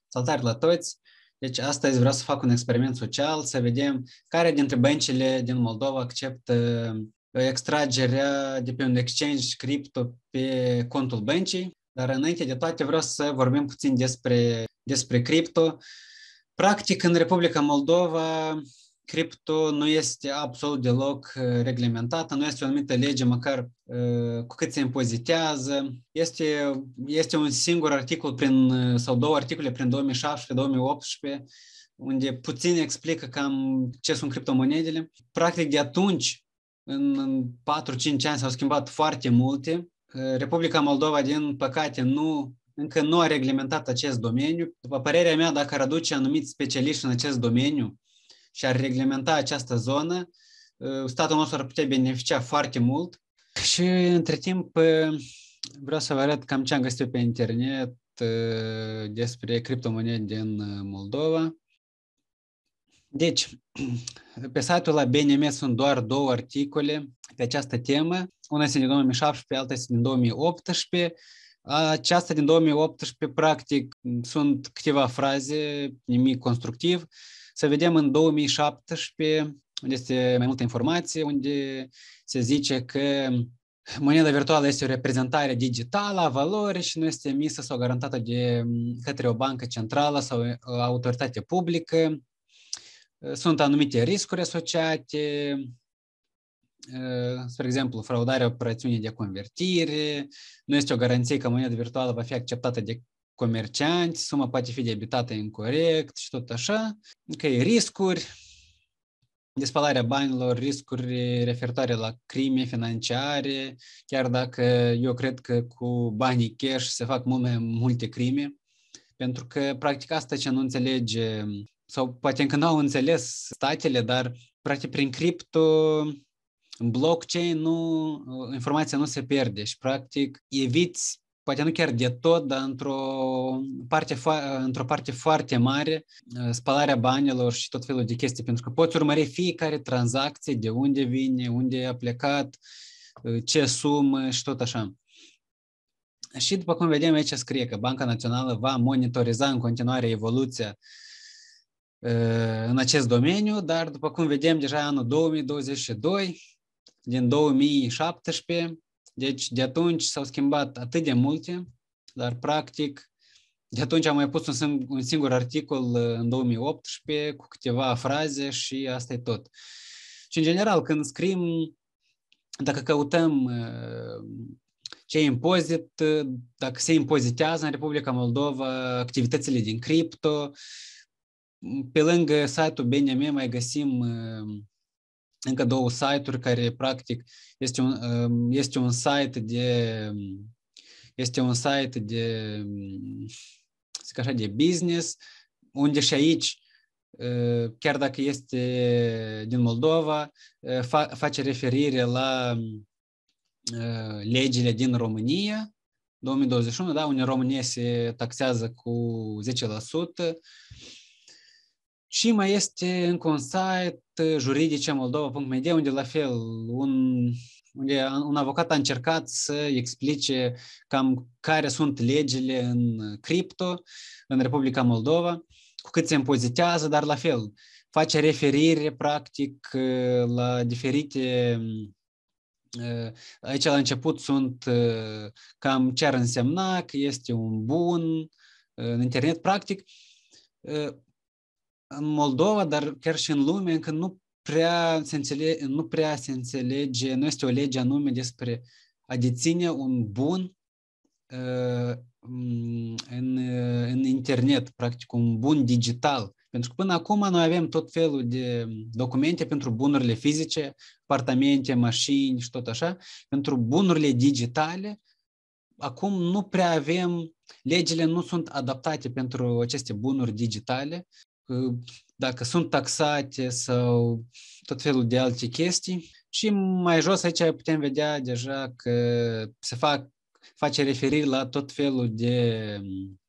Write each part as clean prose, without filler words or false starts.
Salutare la toți! Deci astăzi vreau să fac un experiment social, să vedem care dintre băncile din Moldova acceptă extragerea de pe un exchange cripto pe contul băncii. Dar înainte de toate vreau să vorbim puțin despre cripto. Practic, în Republica Moldova, cripto nu este absolut deloc reglementată, nu este o anumită lege, măcar cu cât se impozitează. Este un singur articol sau două articole prin 2017-2018, unde puțin explică cam ce sunt criptomonedele. Practic, de atunci, în 4-5 ani s-au schimbat foarte multe. Republica Moldova, din păcate, încă nu a reglementat acest domeniu. După părerea mea, dacă ar aduce anumiți specialiști în acest domeniu și ar reglementa această zonă, statul nostru ar putea beneficia foarte mult. Și între timp vreau să vă arăt cam ce am găsit pe internet despre criptomonede din Moldova. Deci, pe site-ul la BNM sunt doar două articole pe această temă. Una este din 2017, alta este din 2018. Aceasta din 2018, practic, sunt câteva fraze, nimic constructiv. Să vedem în 2017, unde este mai multă informație, unde se zice că moneda virtuală este o reprezentare digitală a valorii și nu este emisă sau garantată de către o bancă centrală sau o autoritate publică. Sunt anumite riscuri asociate, spre exemplu, fraudarea operațiunii de convertire, nu este o garanție că moneda virtuală va fi acceptată de comercianți, suma poate fi debitată incorect și tot așa. Riscuri de spălarea banilor, riscuri referitoare la crime financiare, chiar dacă eu cred că cu banii cash se fac mult mai multe crime, pentru că practic asta ce nu înțelege, sau poate încă nu au înțeles statele, dar practic prin cripto, în blockchain, informația nu se pierde și practic eviți, poate nu chiar de tot, dar într-o parte foarte mare, spălarea banilor și tot felul de chestii, pentru că poți urmări fiecare tranzacție, de unde vine, unde a plecat, ce sumă și tot așa. Și după cum vedem aici scrie că Banca Națională va monitoriza în continuare evoluția în acest domeniu, dar după cum vedem deja anul 2022, din 2017, deci de atunci s-au schimbat atât de multe, dar practic de atunci am mai pus un singur articol în 2018 cu câteva fraze și asta e tot. Și în general când scriem, dacă căutăm ce impozit, dacă se impozitează în Republica Moldova activitățile din cripto, pe lângă site-ul BNM mai găsim încă două site-uri care practic este un site de business, unde și aici, chiar dacă este din Moldova, face referire la legile din România 2021, da, unde în România se taxează cu 10%. Și mai este încă un site, juridice-moldova.md, unde la fel unde un avocat a încercat să explice cam care sunt legile în cripto în Republica Moldova, cu cât se impozitează, dar la fel face referire practic la diferite. Aici la început sunt cam ce ar însemna că este un bun în internet, practic. În Moldova, dar chiar și în lume, încă nu prea se înțelege, nu este o lege anume despre a deține un bun în internet, practic un bun digital. Pentru că până acum noi avem tot felul de documente pentru bunurile fizice, apartamente, mașini și tot așa. Pentru bunurile digitale, acum nu prea avem, legile nu sunt adaptate pentru aceste bunuri digitale, dacă sunt taxate sau tot felul de alte chestii. Și mai jos aici putem vedea deja că se face referire la tot felul de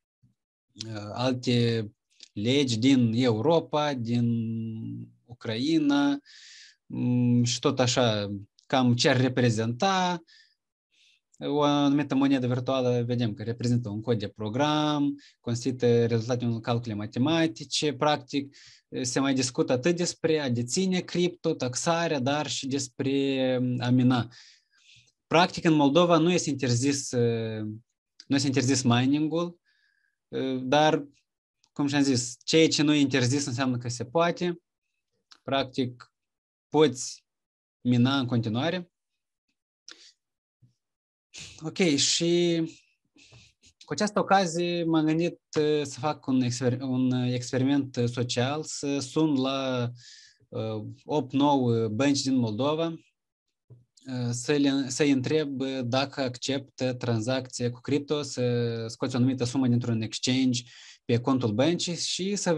alte legi din Europa, din Ucraina și tot așa, cam ce ar reprezenta. O anumită monedă virtuală, vedem că reprezintă un cod de program, constituie rezultatul unor calcule matematice, practic se mai discută atât despre a deține cripto, taxarea, dar și despre a mina. Practic, în Moldova nu este interzis mining-ul, dar, cum și-am zis, ceea ce nu e interzis înseamnă că se poate. Practic, poți mina în continuare. Ok, și cu această ocazie m-am gândit să fac un experiment social, să sun la 8-9 bănci din Moldova, să-i întreb dacă acceptă tranzacție cu cripto, să scoți o anumită sumă dintr-un exchange pe contul băncii și să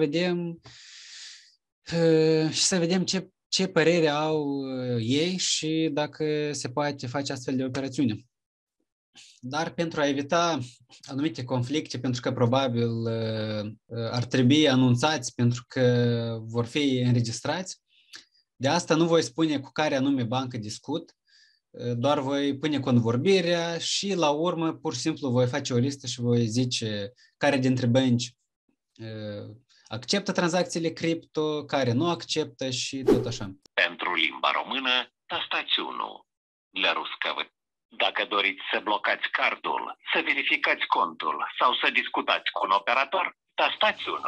vedem ce părere au ei și dacă se poate face astfel de operațiune. Dar pentru a evita anumite conflicte, pentru că probabil ar trebui anunțați, pentru că vor fi înregistrați, de asta nu voi spune cu care anume bancă discut, doar voi pune convorbirea și la urmă pur și simplu voi face o listă și voi zice care dintre bănci acceptă tranzacțiile cripto, care nu acceptă și tot așa. Pentru limba română, tastați 1. Для русского. Dacă doriți să blocați cardul, să verificați contul sau să discutați cu un operator, tastați 1.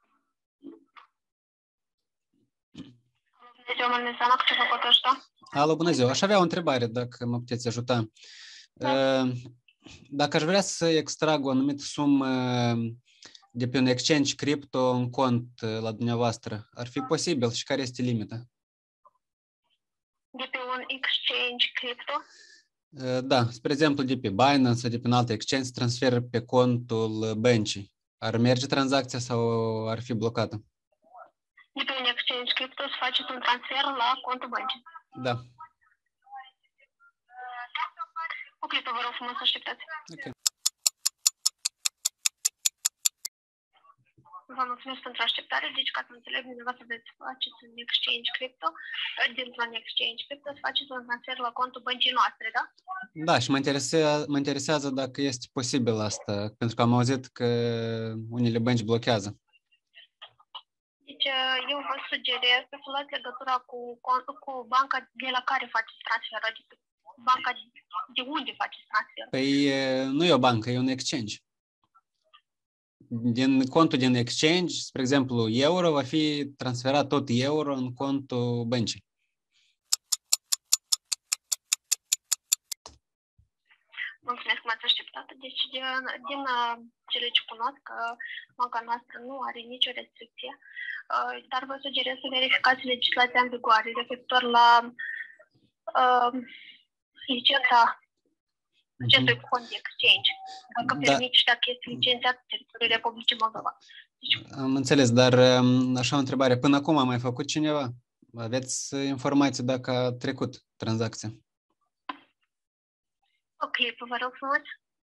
Alo, bună ziua! Aș avea o întrebare, dacă mă puteți ajuta. Da. Dacă aș vrea să extrag o anumită sumă de pe un exchange cripto în cont la dumneavoastră, ar fi posibil și care este limita? De pe un exchange cripto? Da, spre exemplu de pe Binance sau de pe un alt exchange transfer pe contul băncii. Ar merge tranzacția sau ar fi blocată? De pe un exchange cripto să faceți un transfer la contul băncii. Da. O clipă, vă rog frumos să așteptați. Ok. Vă mulțumesc pentru așteptare. Deci, ca să înțeleg, dumneavoastră veți faceți un exchange cripto, dintr-un exchange cripto să faceți un transfer la contul băncii noastre, da? Da, și mă interesează dacă este posibil asta, pentru că am auzit că unele bănci blochează. Deci, eu vă sugerez să luați legătura cu banca de la care faceți transferul, adică banca de unde faceți transferul. Păi nu e o bancă, e un exchange. Din contul din exchange, spre exemplu, euro, va fi transferat tot euro în contul băncii. Mulțumesc că m-ați așteptat. Deci, din cele ce cunosc, că banca noastră nu are nicio restricție, dar vă sugerez să verificați legislația în vigoare referitor la licența acestui cont de exchange, dacă permite și dacă este licențiat pe teritoriul Republicii Moldova. Deci, am înțeles, dar așa o întrebare. Până acum a mai făcut cineva? Aveți informații dacă a trecut tranzacția? ok, vă rog frumos.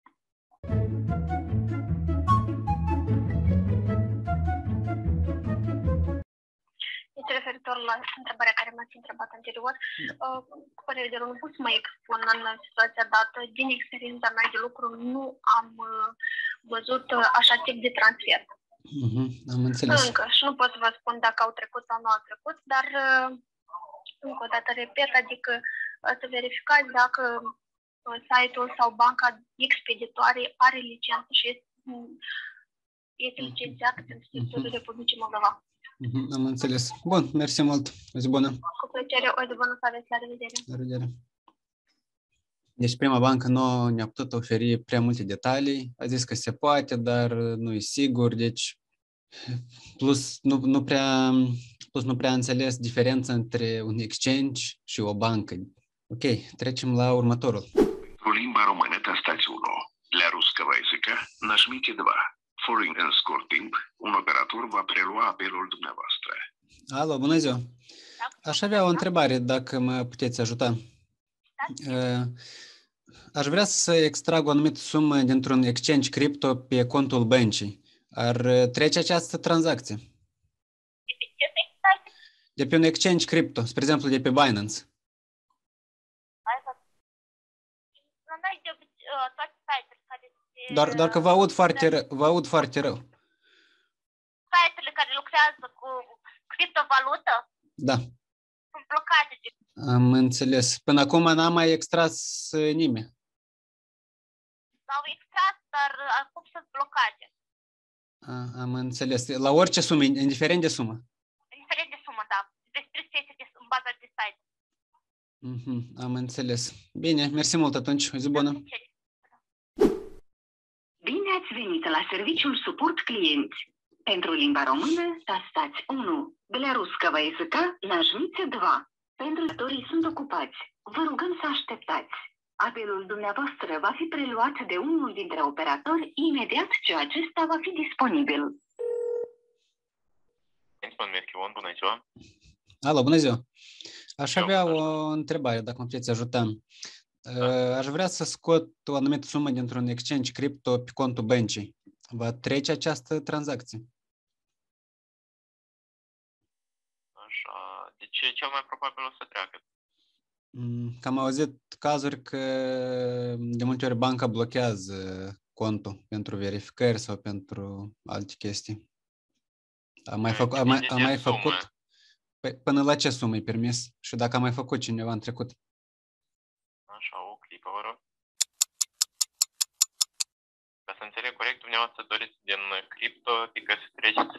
Deci, referitor la întrebarea care m-ați întrebat anterior, cu părere de rău, nu pot să mă expun în situația dată. Din experiența mea de lucru, nu am văzut așa tip de transfer. Am înțeles. Încă. Și nu pot să vă spun dacă au trecut sau nu au trecut, dar încă o dată repet, adică să verificați dacă site-ul sau banca expeditoare are licență și este licențiată pentru teritoriul Republicii Moldova. Am înțeles. Bun, mersi mult. O zi bună. Cu plăcere, o zi bună să aveți. La revedere. La revedere. Deci prima bancă nu ne-a putut oferi prea multe detalii. A zis că se poate, dar nu e sigur. Deci, plus nu prea înțeles diferența între un exchange și o bancă. Ok, trecem la următorul. Pentru limba română, tastați 1. Для русского языка нажмите 2. În scurt timp, un operator va prelua apelul dumneavoastră. Alo, bună ziua! Aș avea o întrebare, dacă mă puteți ajuta. Aș vrea să extrag o anumită sumă dintr-un exchange cripto pe contul băncii. Ar trece această tranzacție? De pe un exchange cripto, spre exemplu de pe Binance. toate site-urile care Doar că vă aud foarte rău. Site-urile care lucrează cu criptovalută Da, sunt blocate. am înțeles. Până acum n-am mai extras nimeni. S-au extras, dar acum sunt blocate. Am înțeles. La orice sumă, indiferent de sumă. Indiferent de sumă, da. Despre este în baza de site. Am înțeles. Bine, mersi mult atunci. O zi bună. Bine ați venit la serviciul suport clienți. Pentru limba română, tastați 1. Для русского языка нажмите 2. Pentru actorii sunt ocupați. Vă rugăm să așteptați. Apelul dumneavoastră va fi preluat de unul dintre operatori imediat ce acesta va fi disponibil. Bună ziua! Alo, bună ziua! Aș avea o întrebare, dacă mă puteți ajuta. Aș vrea să scot o anumită sumă dintr-un exchange cripto pe contul băncii. Va trece această tranzacție? Așa, deci cel mai probabil o să treacă. Că am auzit cazuri că de multe ori banca blochează contul pentru verificări sau pentru alte chestii. Am mai făcut? Până la ce sumă e permis? Și dacă am mai făcut cineva în trecut? Așa, o clipă, vă rog. Ca să înțeleg corect, dumneavoastră doriți din cripto, adică să treceți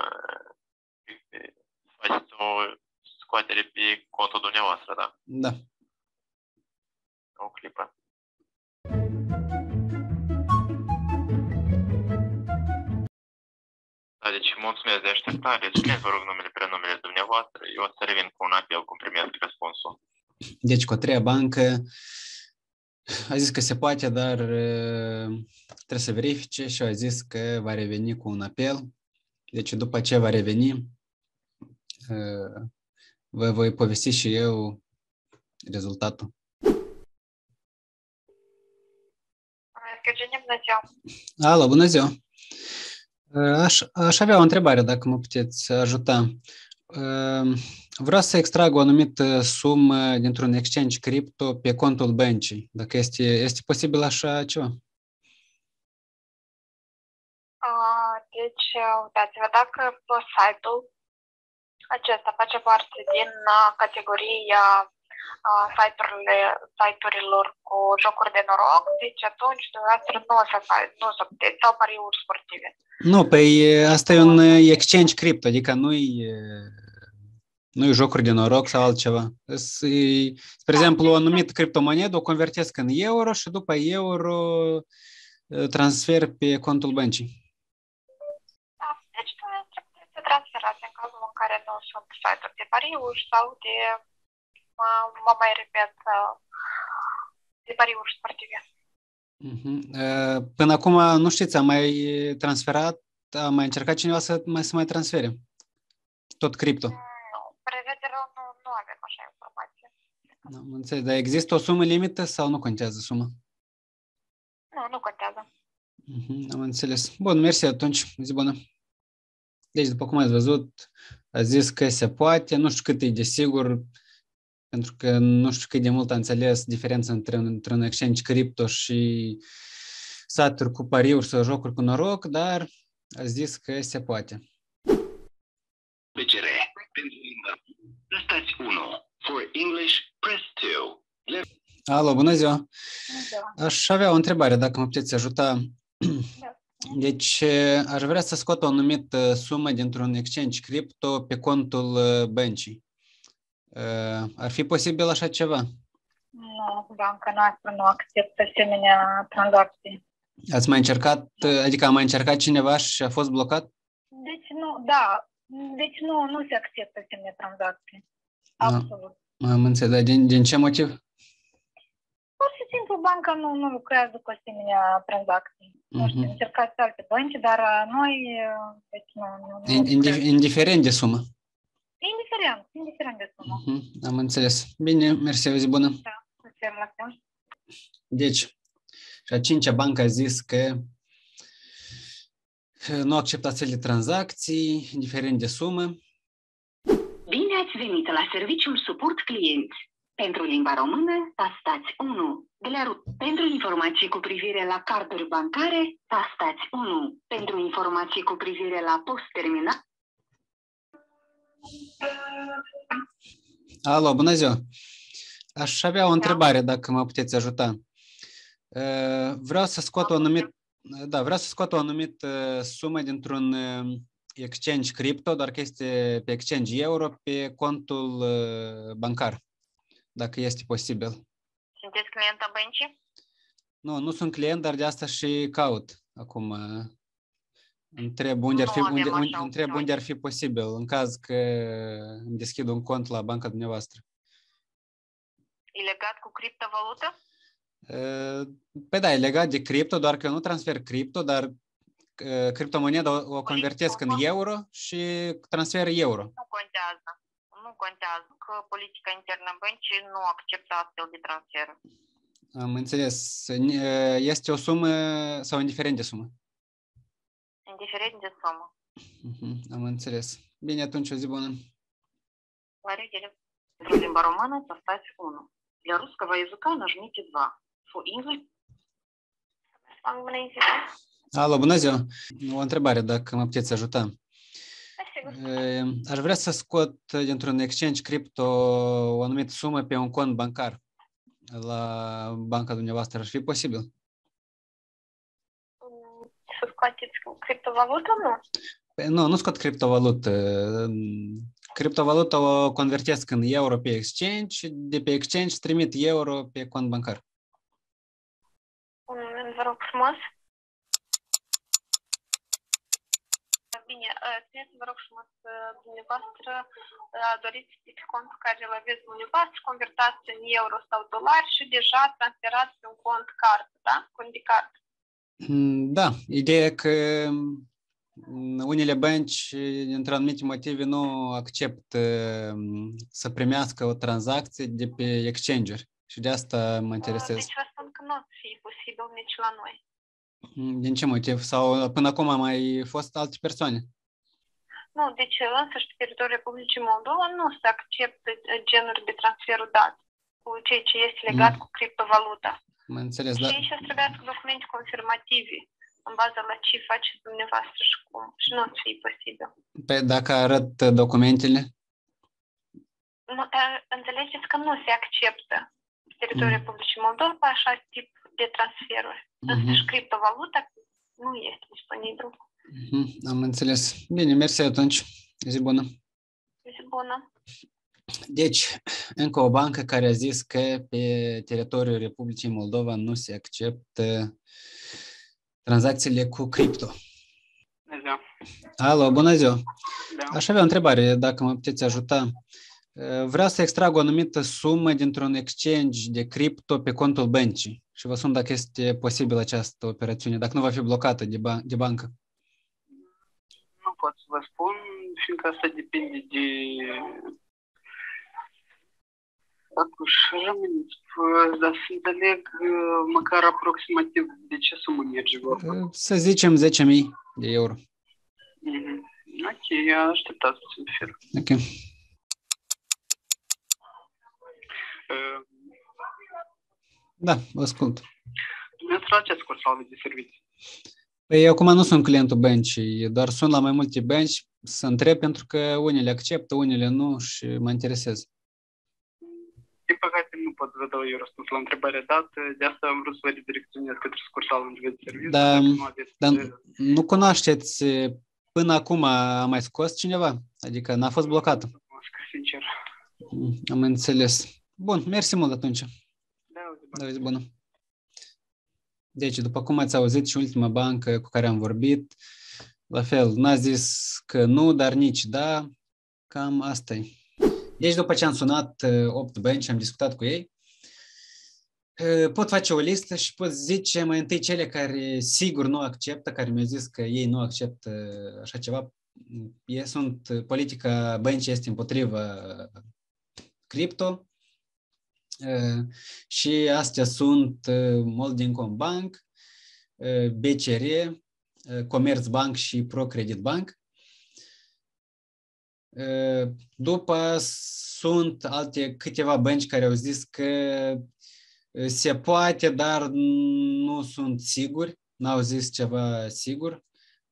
să faceți o scoatere pe contul dumneavoastră, da? Da. O clipă. Da, deci mulțumesc de așteptare. Spuneți, vă rog, numele, prenumele dumneavoastră. Eu o să revin cu un apel cum primesc răspunsul. Deci, cu a treia bancă a zis că se poate, dar trebuie să verifice și a zis că va reveni cu un apel. Deci, după ce va reveni, vă voi povesti și eu rezultatul. Alo, bună ziua! Aș avea o întrebare, dacă mă puteți ajuta. Vreau să extrag o anumită sumă dintr-un exchange cripto pe contul băncii. Dacă este posibil așa ceva? Deci, uitați-vă, dacă site-ul acesta face parte din categoria site-urilor cu jocuri de noroc, deci atunci dumneavoastră nu o să puteți, sau pariuri sportive. Nu, păi asta e un exchange cripto, adică nu-i jocuri de noroc sau altceva. Spre exemplu, o anumită criptomonedă o convertesc în euro și după euro transfer pe contul băncii. Da, deci dumneavoastră puteți să transferați în cazul în care nu sunt site-uri de pariuri sau de, mă mai repet, de pariuri sportive. Până acum, nu știți, am mai transferat, a mai încercat cineva să mai transfere tot cripto. Nu, prevederea nu avem așa informație. Am înțeles, dar există o sumă limită sau nu contează suma? Nu contează. Am înțeles. Bun, mersi atunci, zi bună. Deci, după cum ați văzut, a zis că se poate, nu știu cât e de sigur, pentru că nu știu cât de mult a înțeles diferența între un exchange cripto și site-uri cu pariuri sau jocuri cu noroc, dar a zis că se poate. BCR. Pentru limba. Tastați 1. For English, press 2. Alo, bună ziua! Bună ziua. Aș avea o întrebare, dacă mă puteți ajuta. Deci, aș vrea să scot o anumită sumă dintr-un exchange cripto pe contul băncii. Ar fi posibil așa ceva? Nu, banca noastră nu acceptă asemenea tranzacții. Ați mai încercat, adică a mai încercat cineva și a fost blocat? Deci nu, da. Deci nu se acceptă asemenea tranzacții. Absolut. Am înțeles. Din ce motiv? Pur și simplu, banca nu lucrează cu asemenea tranzacții. Nu știu, încercați alte bănci, dar noi, deci nu. Indiferent de sumă? Indiferent de sumă. Am înțeles. Bine, mersi, o zi bună. Da, la Deci, și a cincea bancă a zis că nu acceptă astfel de tranzacții, indiferent de sumă. Bine ați venit la serviciul suport clienți. Pentru limba română, tastați 1. Pentru informații cu privire la carduri bancare, tastați 1. Pentru informații cu privire la post-terminal. Alo, bună ziua! Aș avea o întrebare, dacă mă puteți ajuta. Vreau să scot o anumită sumă dintr-un exchange cripto, doar că este pe exchange euro, pe contul bancar, dacă este posibil. Sunteți clienta băncii? Nu sunt client, dar de asta și caut acum. Întreb unde ar fi posibil, în caz că îmi deschid un cont la banca dumneavoastră. E legat cu criptovalută? Păi da, e legat de cripto, doar că eu nu transfer cripto, dar criptomoneda o convertesc în euro și transfer euro. Nu contează că politica internă a băncii nu acceptă astfel de transfer. Am înțeles. Este o sumă sau indiferent de sumă? Indiferent de sumă. Am înțeles. Bine, atunci o zi bună. La revedere. Pentru limba română, tastați 1. Для русского языка нажмите 2. For English. Alo, bună ziua! O întrebare, dacă mă puteți ajuta. Aș vrea să scot dintr-un exchange cripto o anumită sumă pe un cont bancar la banca dumneavoastră. Ar fi posibil? Să scoateți criptovalută, nu? Nu scot criptovalută. Criptovaluta o convertesc în euro pe exchange și de pe exchange trimit euro pe cont bancar. Un moment, vă rog frumos. Bine, țineți, vă rog frumos, dumneavoastră doriți pe contul care îl aveți dumneavoastră, convertați în euro sau dolari și deja transferați pe un cont card, da? Cont de card. Da, ideea că unele bănci, dintr-un anumite motive, nu acceptă să primească o tranzacție de pe exchange-uri. Și de asta mă interesez. Deci vă spun că nu o fi posibil nici la noi. Din ce motiv? Sau până acum a mai fost alte persoane? Nu, deci însăși pe teritoriul Republicii Moldova nu se acceptă genuri de transferul dat cu ceea ce este legat cu criptovaluta. Mă înțeles, și da. aici trebuiască documente confirmative în baza la ce faceți dumneavoastră și cum. Și nu o să fie posibil. Păi dacă arăt documentele? Nu, înțelegeți că nu se acceptă pe teritoriul Republicii Moldova așa tip de transferuri. Însăși criptovaluta nu este disponibil. Am înțeles. Bine, mersi atunci. Zi bună. Zi bună. Deci, încă o bancă care a zis că pe teritoriul Republicii Moldova nu se acceptă tranzacțiile cu cripto. Bună ziua. Alo, bună ziua. Da. Aș avea o întrebare, dacă mă puteți ajuta. Vreau să extrag o anumită sumă dintr-un exchange de cripto pe contul băncii și vă sun dacă este posibil această operațiune, dacă nu va fi blocată de bancă. Nu pot să vă spun, fiindcă asta depinde de... Dacă își rămâneți, dar să înțeleg măcar aproximativ de ce sumă merge vorba. Să zicem 10.000 de euro. Ok, așteptați să fie. Ok. Da, vă ascult. Dumneavoastră la ce sucursală de servicii? Păi eu acum nu sunt clientul băncii, doar sunt la mai multe bănci să întreb pentru că unele acceptă, unele nu și mă interesez. Din păcate nu pot să vă dau eu răspuns la întrebarea dată, de asta am vrut să vă redirecționez către sucursalul unde veți serviciu. Dar nu cunoașteți, până acum a mai scos cineva? Adică n-a fost blocată? Sincer. Am înțeles. Bun, mersi mult atunci. Da, zi bună. Deci, după cum ați auzit și ultima bancă cu care am vorbit, la fel, n-a zis că nu, dar nici da, cam asta e. Deci, după ce am sunat 8 bănci, am discutat cu ei, pot face o listă și pot zice mai întâi cele care sigur nu acceptă, care mi-au zis că ei nu acceptă așa ceva. Politica băncii este împotriva cripto și astea sunt Moldinkombank, BCR, Commerzbank și ProCredit Bank. După sunt alte câteva bănci care au zis că se poate, dar nu sunt siguri, n-au zis ceva sigur.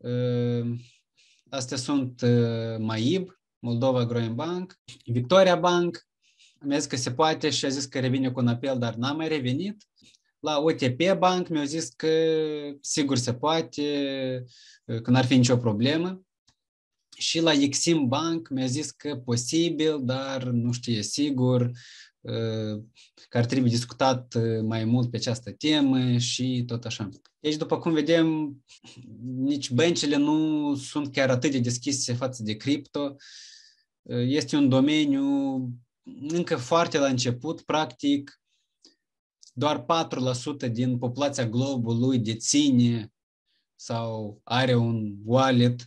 Astea sunt MAIB, Moldova Growing Bank, Victoria Bank, mi-a zis că se poate și a zis că revine cu un apel, dar n-a mai revenit. La OTP Bank mi-au zis că sigur se poate, că n-ar fi nicio problemă. Și la Exim Bank mi-a zis că posibil, dar nu știe sigur, că ar trebui discutat mai mult pe această temă și tot așa. Deci, după cum vedem, nici băncile nu sunt chiar atât de deschise față de cripto. Este un domeniu încă foarte la început, practic, doar 4% din populația globului deține sau are un wallet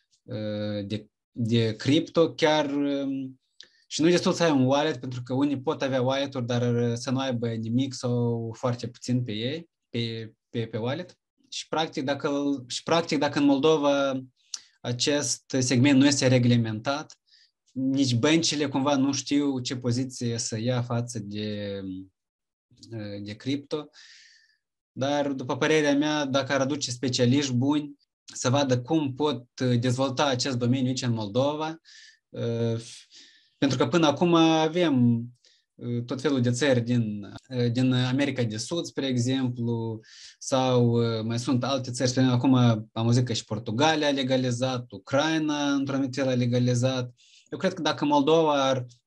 de cripto, chiar și nu e destul să ai un wallet, pentru că unii pot avea wallet-uri, dar să nu aibă nimic sau foarte puțin pe ei, pe wallet. Și practic dacă în Moldova acest segment nu este reglementat, nici băncile cumva nu știu ce poziție să ia față de cripto. Dar, după părerea mea, dacă ar aduce specialiști buni să vadă cum pot dezvolta acest domeniu aici în Moldova, pentru că până acum avem tot felul de țări din America de Sud, spre exemplu, sau mai sunt alte țări. Acum am auzit că și Portugalia a legalizat, Ucraina într-un anumit fel a legalizat. Eu cred că dacă Moldova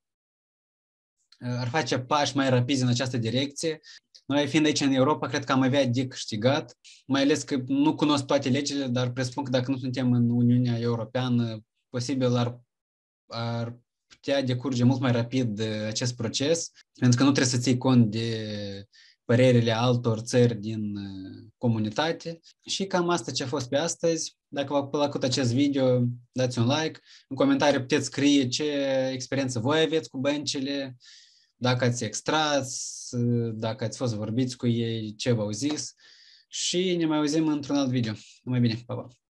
ar face pași mai rapizi în această direcție, noi fiind aici în Europa, cred că am avea de câștigat, mai ales că nu cunosc toate legile, dar presupun că dacă nu suntem în Uniunea Europeană, posibil ar putea decurge mult mai rapid acest proces, pentru că nu trebuie să ții cont de părerile altor țări din comunitate. Și cam asta ce a fost pe astăzi. Dacă v-a plăcut acest video, dați un like. În comentarii puteți scrie ce experiență voi aveți cu băncile, dacă ați extras, dacă ați fost vorbiți cu ei, ce v-au zis. Și ne mai auzim într-un alt video. Numai bine, pa, pa!